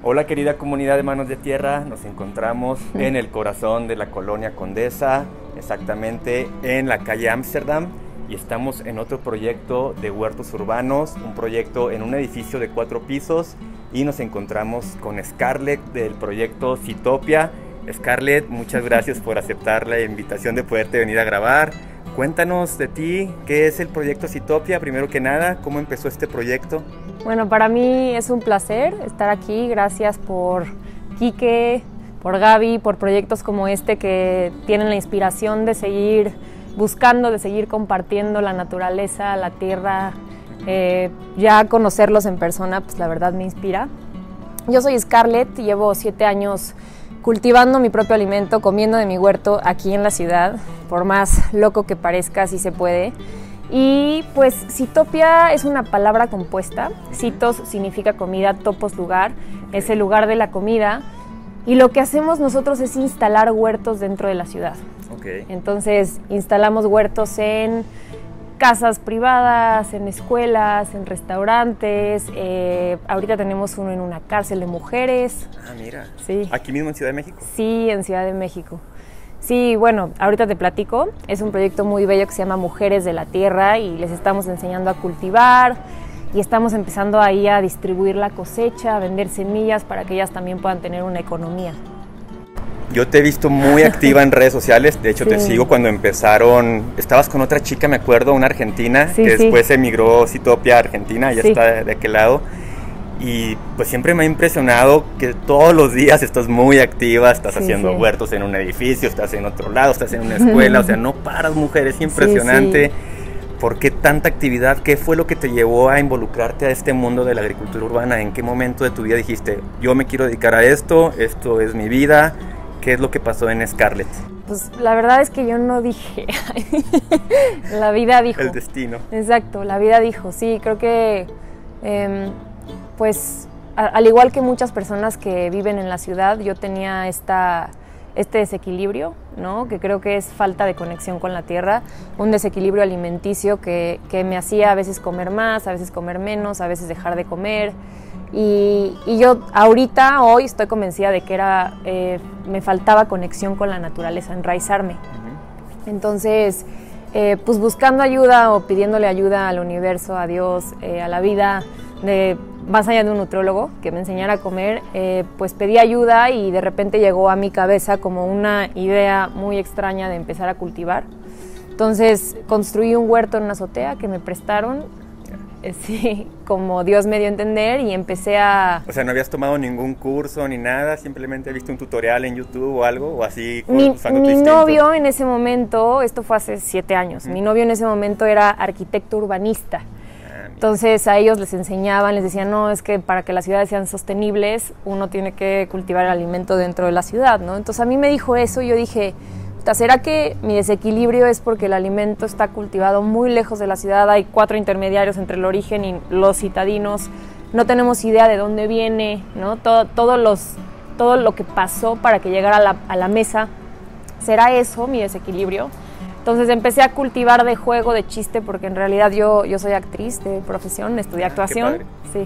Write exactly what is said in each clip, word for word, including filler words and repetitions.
Hola querida comunidad de Manos de Tierra, nos encontramos en el corazón de la colonia Condesa, exactamente en la calle Ámsterdam, y estamos en otro proyecto de huertos urbanos, un proyecto en un edificio de cuatro pisos, y nos encontramos con Scarlett del proyecto Citopia. Scarlett, muchas gracias por aceptar la invitación de poderte venir a grabar. Cuéntanos de ti, ¿qué es el proyecto Citopia? Primero que nada, ¿cómo empezó este proyecto? Bueno, para mí es un placer estar aquí. Gracias por Quique, por Gaby, por proyectos como este que tienen la inspiración de seguir buscando, de seguir compartiendo la naturaleza, la tierra. Eh, ya conocerlos en persona, pues la verdad me inspira. Yo soy Scarlett, llevo siete años cultivando mi propio alimento, comiendo de mi huerto aquí en la ciudad, por más loco que parezca, sí se puede. Y pues Citopia es una palabra compuesta. Citos significa comida, topos lugar, es el lugar de la comida. Y lo que hacemos nosotros es instalar huertos dentro de la ciudad. Okay. Entonces instalamos huertos en casas privadas, en escuelas, en restaurantes. Eh, ahorita tenemos uno en una cárcel de mujeres. Ah, mira. Sí. ¿Aquí mismo en Ciudad de México? Sí, en Ciudad de México. Sí, bueno, ahorita te platico. Es un proyecto muy bello que se llama Mujeres de la Tierra y les estamos enseñando a cultivar y estamos empezando ahí a distribuir la cosecha, a vender semillas para que ellas también puedan tener una economía. Yo te he visto muy activa en redes sociales, de hecho Sí. te sigo cuando empezaron, estabas con otra chica, me acuerdo, una argentina, Sí, que sí. después emigró Citopia a Argentina, ya Sí. está de, de aquel lado, y pues siempre me ha impresionado que todos los días estás muy activa, estás Sí, haciendo sí. huertos en un edificio, estás en otro lado, estás en una escuela, o sea, no paras, mujer, es impresionante. Sí, ¿Por qué tanta actividad? ¿Qué fue lo que te llevó a involucrarte a este mundo de la agricultura urbana? ¿En qué momento de tu vida dijiste, yo me quiero dedicar a esto, esto es mi vida? ¿Qué es lo que pasó en Scarlett? Pues la verdad es que yo no dije, la vida dijo. El destino. Exacto, la vida dijo, sí, creo que eh, pues a, al igual que muchas personas que viven en la ciudad, yo tenía esta, este desequilibrio, ¿no? Que creo que es falta de conexión con la tierra, un desequilibrio alimenticio que, que me hacía a veces comer más, a veces comer menos, a veces dejar de comer. Y, y yo ahorita, hoy, estoy convencida de que era, eh, me faltaba conexión con la naturaleza, enraizarme. Uh-huh. Entonces, eh, pues buscando ayuda o pidiéndole ayuda al universo, a Dios, eh, a la vida, de, más allá de un nutriólogo que me enseñara a comer, eh, pues pedí ayuda y de repente llegó a mi cabeza como una idea muy extraña de empezar a cultivar. Entonces, construí un huerto en una azotea que me prestaron. Sí, como Dios me dio a entender y empecé a... O sea, ¿no habías tomado ningún curso ni nada? ¿Simplemente viste un tutorial en YouTube o algo? ¿O así Mi, usando tu mi instinto? novio en ese momento, esto fue hace siete años, uh-huh. Mi novio en ese momento era arquitecto urbanista. Ah, entonces a ellos les enseñaban, les decían, no, es que para que las ciudades sean sostenibles, uno tiene que cultivar el alimento dentro de la ciudad, ¿no? Entonces a mí me dijo eso y yo dije... ¿Será que mi desequilibrio es porque el alimento está cultivado muy lejos de la ciudad? Hay cuatro intermediarios entre el origen y los citadinos. No tenemos idea de dónde viene, ¿no? Todo, todo, los, todo lo que pasó para que llegara a la, a la mesa. ¿Será eso mi desequilibrio? Entonces empecé a cultivar de juego, de chiste, porque en realidad yo, yo soy actriz de profesión, estudié ah, actuación. Qué padre. Sí.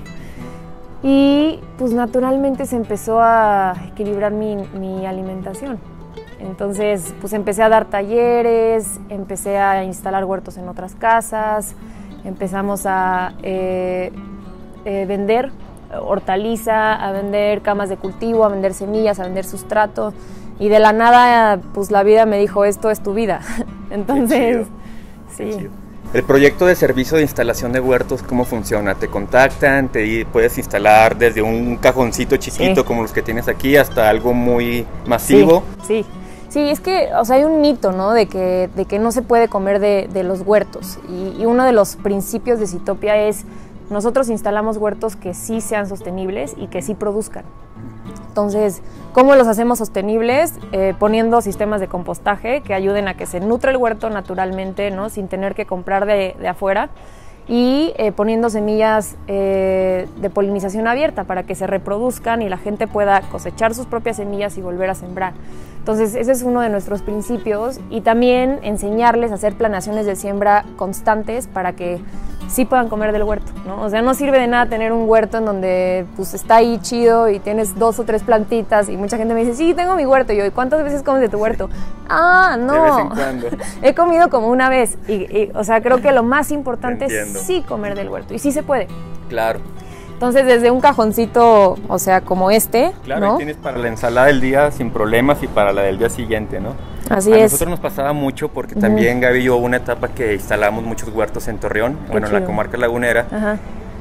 Y pues naturalmente se empezó a equilibrar mi, mi alimentación. Entonces, pues empecé a dar talleres, empecé a instalar huertos en otras casas, empezamos a eh, eh, vender hortaliza, a vender camas de cultivo, a vender semillas, a vender sustrato. Y de la nada, pues la vida me dijo, esto es tu vida. Entonces, Qué sí. chido. El proyecto de servicio de instalación de huertos, ¿cómo funciona? ¿Te contactan? ¿Te puedes instalar desde un cajoncito chiquito sí. como los que tienes aquí hasta algo muy masivo? Sí, sí. Sí, es que, o sea, hay un mito, ¿no? De que, de que no se puede comer de, de los huertos. Y, y uno de los principios de Citopia es, nosotros instalamos huertos que sí sean sostenibles y que sí produzcan. Entonces, ¿cómo los hacemos sostenibles? Eh, poniendo sistemas de compostaje que ayuden a que se nutra el huerto naturalmente, ¿no? Sin tener que comprar de, de afuera. Y eh, poniendo semillas eh, de polinización abierta para que se reproduzcan y la gente pueda cosechar sus propias semillas y volver a sembrar. Entonces ese es uno de nuestros principios y también enseñarles a hacer planeaciones de siembra constantes para que sí puedan comer del huerto, ¿no? O sea, no sirve de nada tener un huerto en donde pues está ahí chido y tienes dos o tres plantitas y mucha gente me dice, sí, tengo mi huerto. Y yo, ¿y cuántas veces comes de tu huerto? Sí. Ah, no. De vez en cuando. He comido como una vez. Y, y, o sea, creo que lo más importante es sí comer del huerto. Y sí se puede. Claro. Entonces, desde un cajoncito, o sea, como este, claro, ¿no? Y tienes para la ensalada del día sin problemas y para la del día siguiente, ¿no? Así a es. A nosotros nos pasaba mucho porque también, uh-huh. Gaby y yo, hubo una etapa que instalamos muchos huertos en Torreón, Qué bueno, chido. En la comarca lagunera. Ajá.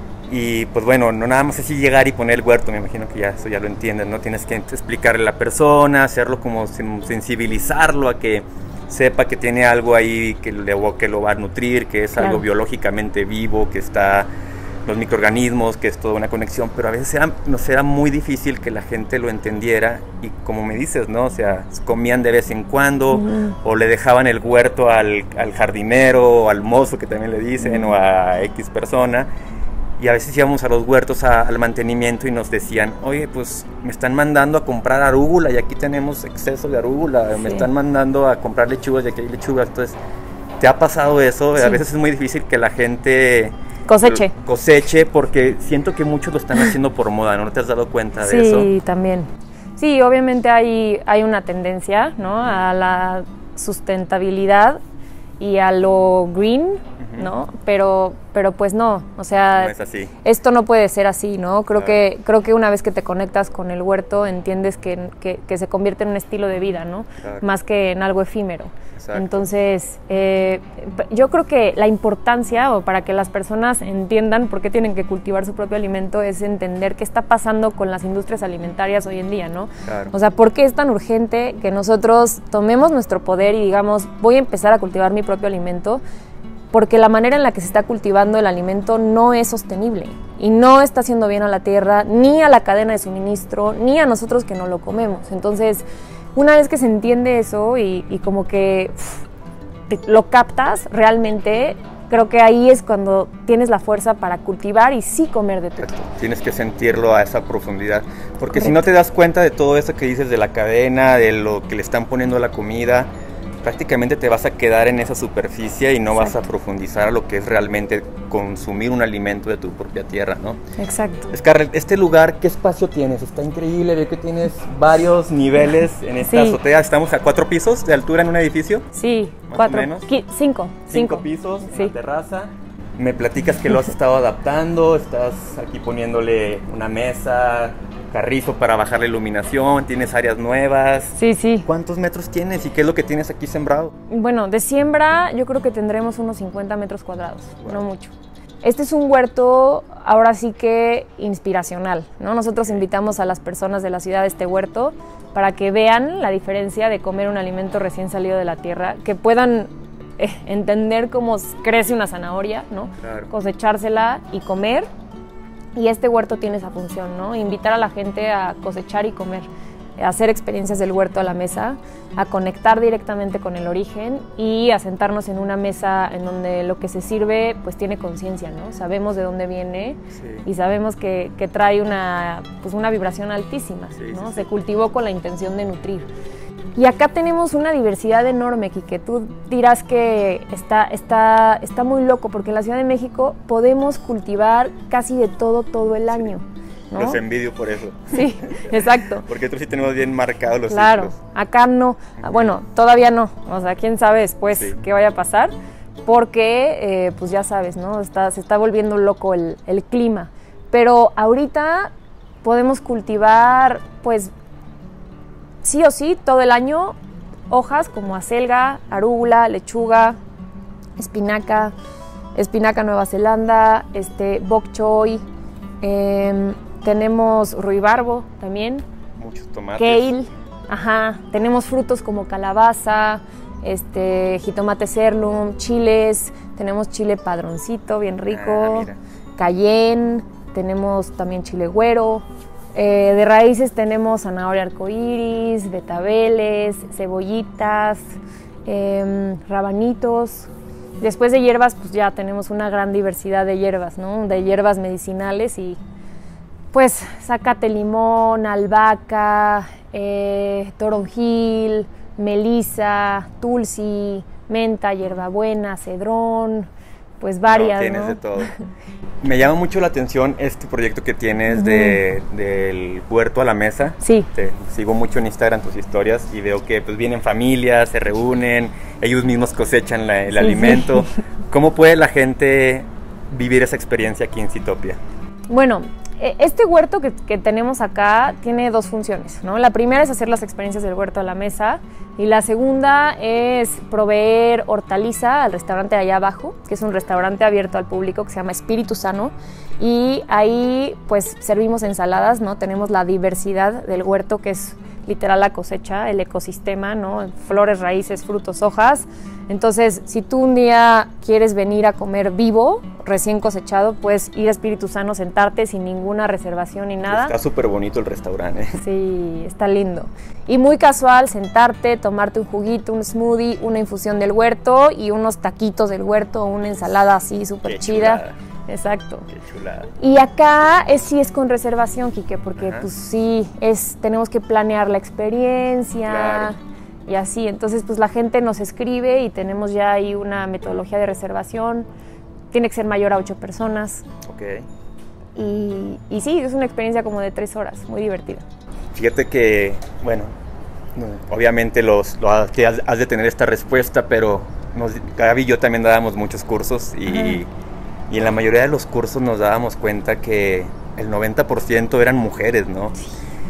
Y pues bueno, no nada más así llegar y poner el huerto, me imagino que ya eso ya lo entienden, ¿no? Tienes que explicarle a la persona, hacerlo como sensibilizarlo a que sepa que tiene algo ahí que, le, que lo va a nutrir, que es claro. algo biológicamente vivo, que está los microorganismos, que es toda una conexión, pero a veces era, nos era muy difícil que la gente lo entendiera y como me dices, ¿no? O sea, comían de vez en cuando uh-huh. o le dejaban el huerto al, al jardinero o al mozo, que también le dicen, uh-huh. o a X persona, y a veces íbamos a los huertos a, al mantenimiento y nos decían, oye, pues me están mandando a comprar arúgula y aquí tenemos exceso de arúgula, sí. me están mandando a comprar lechugas y aquí hay lechugas, entonces, ¿te ha pasado eso? Sí. A veces es muy difícil que la gente... Coseche. Coseche, porque siento que muchos lo están haciendo por moda, ¿no? ¿No te has dado cuenta sí, de eso? Sí, también. Sí, obviamente hay, hay una tendencia, ¿no? A la sustentabilidad y a lo green, uh-huh. ¿no? Pero, pero pues no, o sea, no es así. Esto no puede ser así, ¿no? Creo, claro. que, creo que una vez que te conectas con el huerto, entiendes que, que, que se convierte en un estilo de vida, ¿no? Claro. Más que en algo efímero. Exacto. Entonces, eh, yo creo que la importancia, o para que las personas entiendan por qué tienen que cultivar su propio alimento, es entender qué está pasando con las industrias alimentarias hoy en día, ¿no? Claro. O sea, ¿por qué es tan urgente que nosotros tomemos nuestro poder y digamos, voy a empezar a cultivar mi propio alimento? Porque la manera en la que se está cultivando el alimento no es sostenible y no está haciendo bien a la tierra, ni a la cadena de suministro, ni a nosotros que no lo comemos. Entonces, una vez que se entiende eso y, y como que uf, lo captas realmente, creo que ahí es cuando tienes la fuerza para cultivar y sí comer de tu. Tienes que sentirlo a esa profundidad, porque Correcto. Si no te das cuenta de todo eso que dices de la cadena, de lo que le están poniendo a la comida, prácticamente te vas a quedar en esa superficie y no Exacto. Vas a profundizar a lo que es realmente consumir un alimento de tu propia tierra, ¿no? Exacto. Scarlett, este lugar, ¿qué espacio tienes? Está increíble, veo que tienes varios niveles en esta sí. azotea. ¿Estamos a cuatro pisos de altura en un edificio? Sí, más cuatro, o menos. Cinco. Cinco, cinco pisos, sí. en la terraza. Me platicas que lo has estado adaptando, estás aquí poniéndole una mesa, carrizo para bajar la iluminación, tienes áreas nuevas. Sí, sí. ¿Cuántos metros tienes y qué es lo que tienes aquí sembrado? Bueno, de siembra yo creo que tendremos unos cincuenta metros cuadrados, wow. no mucho. Este es un huerto ahora sí que inspiracional, ¿no? Nosotros invitamos a las personas de la ciudad a este huerto para que vean la diferencia de comer un alimento recién salido de la tierra, que puedan eh, entender cómo crece una zanahoria, ¿no? Claro. Cosechársela y comer. Y este huerto tiene esa función, ¿no? Invitar a la gente a cosechar y comer, a hacer experiencias del huerto a la mesa, a conectar directamente con el origen y a sentarnos en una mesa en donde lo que se sirve pues tiene conciencia, ¿no? Sabemos de dónde viene sí. y sabemos que, que trae una, pues, una vibración altísima, sí, ¿no? Sí, se sí. cultivó con la intención de nutrir. Y acá tenemos una diversidad enorme, Quique. Tú dirás que está, está, está muy loco, porque en la Ciudad de México podemos cultivar casi de todo, todo el año, ¿no? Los envidio por eso. Sí, exacto. Porque nosotros sí tenemos bien marcados los Claro, ciclos. Acá no. Uh-huh. Bueno, todavía no. O sea, quién sabe después sí. qué vaya a pasar, porque, eh, pues ya sabes, ¿no? Está, se está volviendo loco el, el clima. Pero ahorita podemos cultivar, pues, sí o sí, todo el año, hojas como acelga, arúgula, lechuga, espinaca, espinaca Nueva Zelanda, este, bok choy, eh, tenemos ruibarbo también. Muchos tomates. Kale, ajá, tenemos frutos como calabaza, este, jitomate serlum, chiles, tenemos chile padroncito, bien rico, ah, cayenne, tenemos también chile güero. Eh, de raíces tenemos zanahoria arcoíris, betabeles, cebollitas, eh, rabanitos. Después de hierbas, pues ya tenemos una gran diversidad de hierbas, ¿no? De hierbas medicinales y pues zacate limón, albahaca, eh, toronjil, melisa, tulsi, menta, hierbabuena, cedrón. pues varias, no, tienes ¿no? de todo. Me llama mucho la atención este proyecto que tienes uh-huh. de, del huerto a la mesa. Sí. Te sigo mucho en Instagram tus historias y veo que pues vienen familias, se reúnen, ellos mismos cosechan la, el sí, alimento. Sí. ¿Cómo puede la gente vivir esa experiencia aquí en Sitopia? Bueno, este huerto que, que tenemos acá tiene dos funciones, ¿no? La primera es hacer las experiencias del huerto a la mesa y la segunda es proveer hortaliza al restaurante de allá abajo, que es un restaurante abierto al público que se llama Espíritu Sano, y ahí pues servimos ensaladas, ¿no? Tenemos la diversidad del huerto, que es literal la cosecha, el ecosistema, ¿no? Flores, raíces, frutos, hojas. Entonces, si tú un día quieres venir a comer vivo, recién cosechado, puedes ir a Espíritu Sano, sentarte sin ninguna reservación ni nada. Está súper bonito el restaurante. Sí, está lindo. Y muy casual, sentarte, tomarte un juguito, un smoothie, una infusión del huerto y unos taquitos del huerto, una ensalada así súper chida. Chulada. Exacto. Qué chulada. Y acá es, sí es con reservación, Quique, porque Ajá. pues sí, es, tenemos que planear la experiencia. Claro. Y así, entonces pues la gente nos escribe y tenemos ya ahí una metodología de reservación. Tiene que ser mayor a ocho personas. Ok. Y, y sí, es una experiencia como de tres horas, muy divertida. Fíjate que, bueno, obviamente los, lo has, que has, has de tener esta respuesta, pero nos, Gaby y yo también dábamos muchos cursos y, y en la mayoría de los cursos nos dábamos cuenta que el noventa por ciento eran mujeres, ¿no? Sí.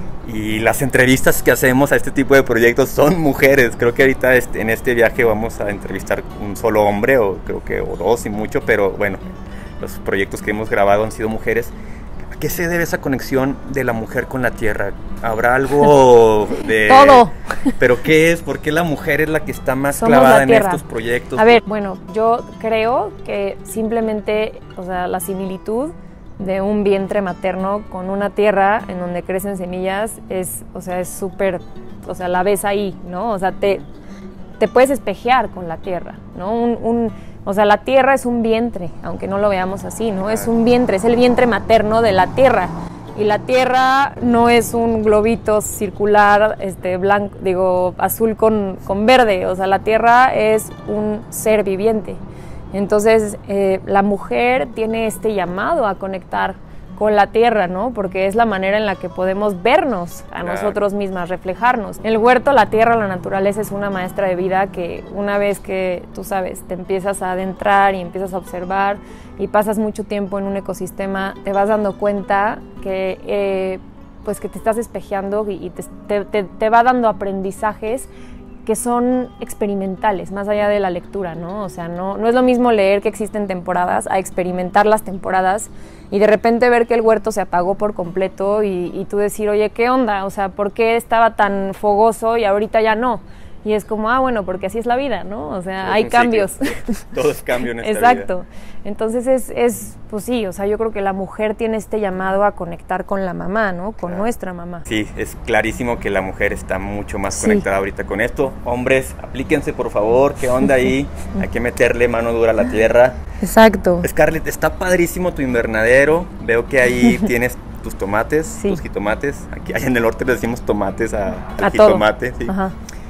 Y las entrevistas que hacemos a este tipo de proyectos son mujeres. Creo que ahorita este, en este viaje vamos a entrevistar un solo hombre, o creo que o dos y mucho, pero bueno, los proyectos que hemos grabado han sido mujeres. ¿A qué se debe esa conexión de la mujer con la tierra? ¿Habrá algo de...? Todo. ¿Pero qué es? ¿Por qué la mujer es la que está más Somos clavada en estos proyectos? A ver, bueno, yo creo que simplemente, o sea, la similitud de un vientre materno con una tierra en donde crecen semillas es, o sea, es súper, o sea, la ves ahí, ¿no? O sea, te, te puedes espejear con la tierra, ¿no? Un, un, o sea, la tierra es un vientre, aunque no lo veamos así, ¿no? Es un vientre, es el vientre materno de la tierra. Y la tierra no es un globito circular, este, blanco, digo, azul con, con verde, o sea, la tierra es un ser viviente. Entonces, eh, la mujer tiene este llamado a conectar con la tierra, ¿no? Porque es la manera en la que podemos vernos a claro. nosotros mismas, reflejarnos. El huerto, la tierra, la naturaleza es una maestra de vida que una vez que, tú sabes, te empiezas a adentrar y empiezas a observar y pasas mucho tiempo en un ecosistema, te vas dando cuenta que, eh, pues que te estás espejeando y te, te, te va dando aprendizajes que son experimentales, más allá de la lectura, ¿no? O sea, no, no es lo mismo leer que existen temporadas a experimentar las temporadas y de repente ver que el huerto se apagó por completo y, y tú decir, oye, ¿qué onda? O sea, ¿por qué estaba tan fogoso y ahorita ya no? Y es como, ah, bueno, porque así es la vida, ¿no? O sea, todo hay cambios. Todo es cambio en esta Exacto. vida. Entonces es, es, pues sí, o sea, yo creo que la mujer tiene este llamado a conectar con la mamá, ¿no? Con claro. nuestra mamá. Sí, es clarísimo que la mujer está mucho más sí. conectada ahorita con esto. Hombres, aplíquense, por favor. ¿Qué onda ahí? Hay que meterle mano dura a la tierra. Exacto. Scarlett, está padrísimo tu invernadero. Veo que ahí tienes tus tomates, sí. tus jitomates. Aquí allá en el norte le decimos tomates a, al a jitomate. Todo. Sí. Ajá.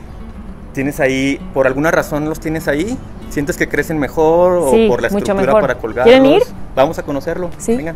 ¿Tienes ahí, por alguna razón los tienes ahí? ¿Sientes que crecen mejor o sí, por la mucho estructura mejor. para colgarlos? ¿Quieren ir? Vamos a conocerlo. Sí. Vengan.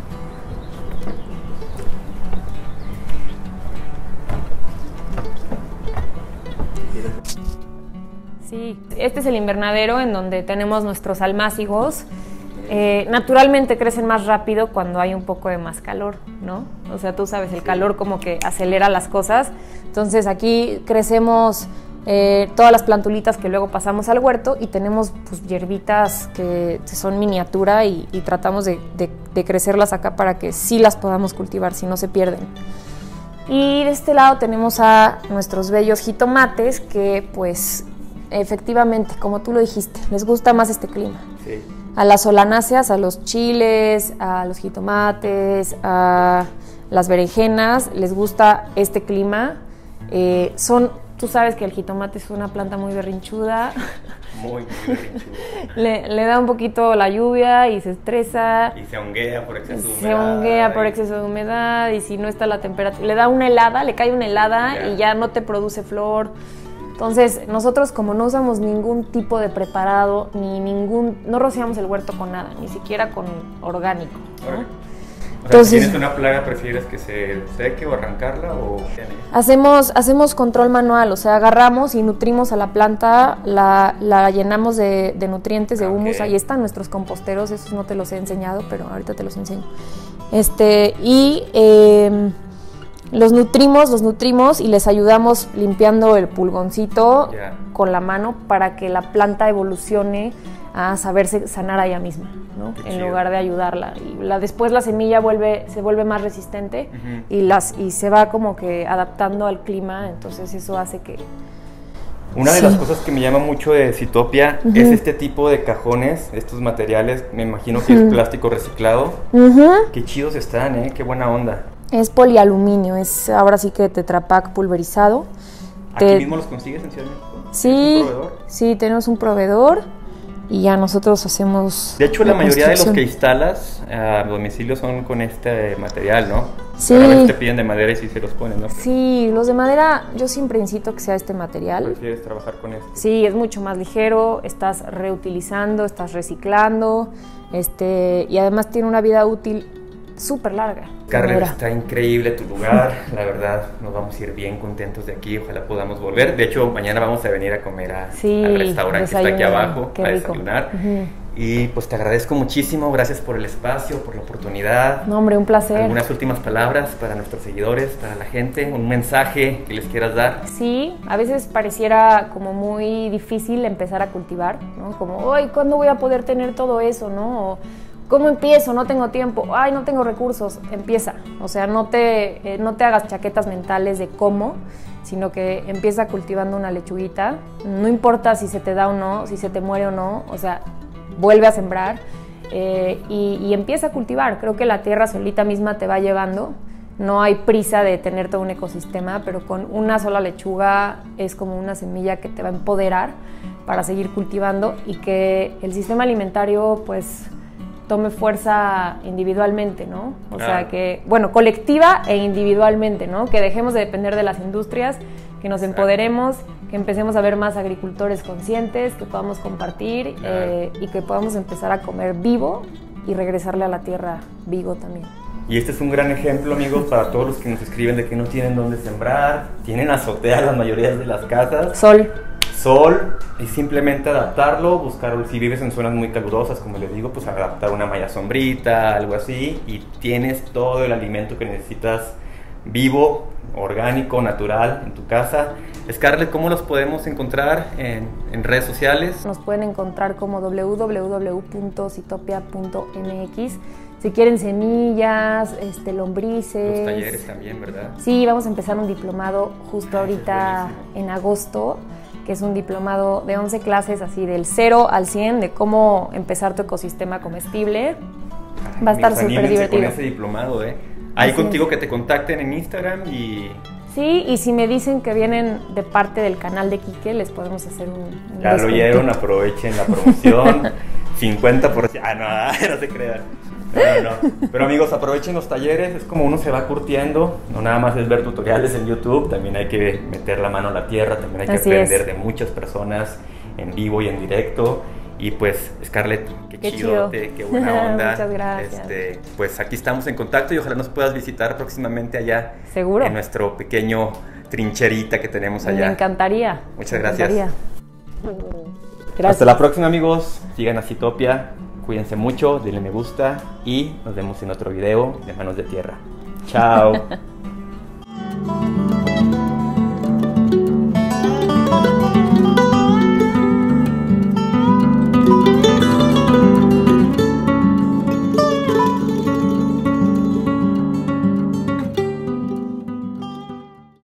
Sí, este es el invernadero en donde tenemos nuestros almácigos. Eh, naturalmente crecen más rápido cuando hay un poco de más calor, ¿no? O sea, tú sabes, el calor como que acelera las cosas. Entonces aquí crecemos eh, todas las plantulitas que luego pasamos al huerto y tenemos pues hierbitas que son miniatura y, y tratamos de, de, de crecerlas acá para que sí las podamos cultivar, si no se pierden. Y de este lado tenemos a nuestros bellos jitomates que pues efectivamente, como tú lo dijiste, les gusta más este clima. Sí. A las solanáceas, a los chiles, a los jitomates, a las berenjenas, les gusta este clima. Eh, son, tú sabes que el jitomate es una planta muy berrinchuda. Muy, muy berrinchuda. le, le da un poquito la lluvia y se estresa. Y se honguea por exceso de humedad. Se honguea por exceso de humedad y si no está la temperatura, le da una helada, le cae una helada ya. Y ya no te produce flor. Entonces, nosotros como no usamos ningún tipo de preparado, ni ningún, no rociamos el huerto con nada, ni siquiera con orgánico, ¿no? Entonces, si tienes una plaga, ¿prefieres que se seque o arrancarla? O... Hacemos, hacemos control manual, o sea, agarramos y nutrimos a la planta, la, la llenamos de, de nutrientes, de humus. Okay. Ahí están nuestros composteros, esos no te los he enseñado, pero ahorita te los enseño. Este, y eh, los nutrimos, los nutrimos y les ayudamos limpiando el pulgoncito yeah. con la mano para que la planta evolucione a saberse sanar a ella misma, ¿no? Qué en chido. Lugar de ayudarla. Y la, después la semilla vuelve, se vuelve más resistente uh-huh. y, las, y se va como que adaptando al clima, entonces eso hace que... Una de sí. las cosas que me llama mucho de Sitopia uh-huh. es este tipo de cajones, estos materiales, me imagino que uh-huh. es plástico reciclado. Uh-huh. Qué chidos están, ¿eh? Qué buena onda. Es polialuminio, es ahora sí que Tetra Pak pulverizado. ¿Aquí Te... mismo los consigues en Ciudad de México? Sí, ¿un proveedor? Sí, tenemos un proveedor. Y ya nosotros hacemos... De hecho, la, la mayoría de los que instalas a domicilio son con este material, ¿no? Sí. Pero a veces te piden de madera y sí se los ponen, ¿no? Sí, los de madera yo siempre incito que sea este material. ¿Prefieres trabajar con este? Sí, es mucho más ligero, estás reutilizando, estás reciclando, este, y además tiene una vida útil súper larga. Scarlett, está increíble tu lugar, la verdad nos vamos a ir bien contentos de aquí, ojalá podamos volver. De hecho, mañana vamos a venir a comer a, sí, al restaurante que está aquí abajo, a desayunar. Uh-huh. Y pues te agradezco muchísimo, gracias por el espacio, por la oportunidad. No, hombre, un placer. ¿Algunas últimas palabras para nuestros seguidores, para la gente? ¿Un mensaje que les quieras dar? Sí, a veces pareciera como muy difícil empezar a cultivar, ¿no? Como, ay, ¿cuándo voy a poder tener todo eso, no? O, ¿cómo empiezo? No tengo tiempo. Ay, no tengo recursos. Empieza. O sea, no te, eh, no te hagas chaquetas mentales de cómo, sino que empieza cultivando una lechuguita. No importa si se te da o no, si se te muere o no. O sea, vuelve a sembrar eh, y, y empieza a cultivar. Creo que la tierra solita misma te va llevando. No hay prisa de tener todo un ecosistema, pero con una sola lechuga es como una semilla que te va a empoderar para seguir cultivando y que el sistema alimentario, pues, tome fuerza individualmente, ¿no? O claro. sea, que, bueno, colectiva e individualmente, ¿no? Que dejemos de depender de las industrias, que nos empoderemos, que empecemos a ver más agricultores conscientes, que podamos compartir claro. eh, y que podamos empezar a comer vivo y regresarle a la tierra vivo también. Y este es un gran ejemplo, amigos, para todos los que nos escriben de que no tienen dónde sembrar, tienen azotea la mayoría de las casas. Sol. Sol, y simplemente adaptarlo, buscar, si vives en zonas muy calurosas, como les digo, pues adaptar una malla sombrita, algo así, y tienes todo el alimento que necesitas vivo, orgánico, natural, en tu casa. Scarlett, ¿cómo los podemos encontrar en, en redes sociales? Nos pueden encontrar como doble u doble u doble u punto sitopia punto m x. Si quieren semillas, este, lombrices. Los talleres también, ¿verdad? Sí, vamos a empezar un diplomado justo ahorita en agosto, que es un diplomado de once clases, así del cero al cien, de cómo empezar tu ecosistema comestible. Ay, va a estar súper divertido. Con ese diplomado, ¿eh? Ahí así contigo es. Que te contacten en Instagram y... Sí, y si me dicen que vienen de parte del canal de Quique, les podemos hacer un, un Ya lo oyeron, aprovechen la promoción. cincuenta por ciento. Ah, no, no se crean. No, no, no. Pero amigos, aprovechen los talleres, es como uno se va curtiendo, no nada más es ver tutoriales en YouTube, también hay que meter la mano a la tierra, también hay que Así aprender es. de muchas personas en vivo y en directo. Y pues, Scarlett, qué, qué chido, qué buena onda. Muchas gracias. Este, pues aquí estamos en contacto y ojalá nos puedas visitar próximamente allá. Seguro. En nuestro pequeño trincherita que tenemos allá. Me encantaría. Muchas Me gracias. Encantaría. Gracias. Hasta la próxima, amigos. Sigan a Sitopia. Cuídense mucho, denle me gusta y nos vemos en otro video de Manos de Tierra. Chao.